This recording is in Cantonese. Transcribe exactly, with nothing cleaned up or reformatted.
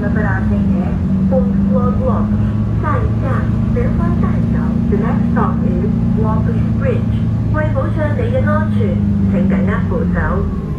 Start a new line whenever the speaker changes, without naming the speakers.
próxima paragem é Ponte Lopes.
下一站莲花大桥。
The next stop is Lopes Bridge.
為保障你嘅安全，請緊握扶手。